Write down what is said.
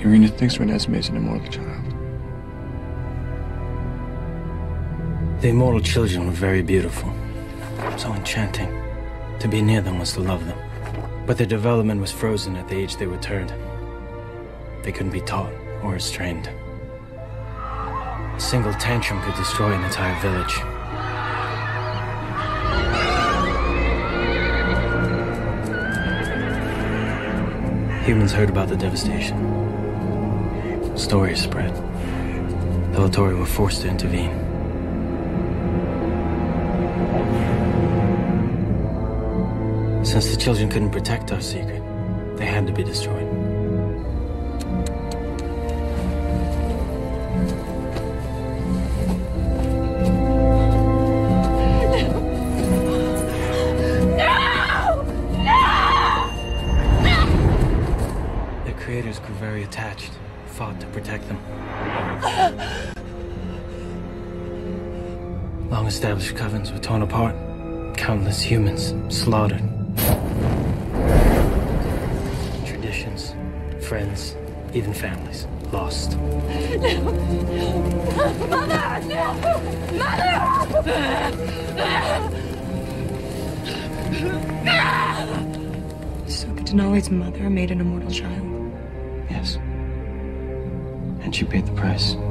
Irina thinks Renesmee is an immortal child. The immortal children were very beautiful. So enchanting. To be near them was to love them. But their development was frozen at the age they were turned. They couldn't be taught or restrained. A single tantrum could destroy an entire village. Humans heard about the devastation. Stories spread. The Volturi were forced to intervene. Since the children couldn't protect our secret, they had to be destroyed. Their creators grew very attached, fought to protect them. Long-established covens were torn apart, countless humans slaughtered. Traditions, friends, even families lost. No! Mother! No! Mother! So Denali's mother made an immortal child? Yes. And she paid the price.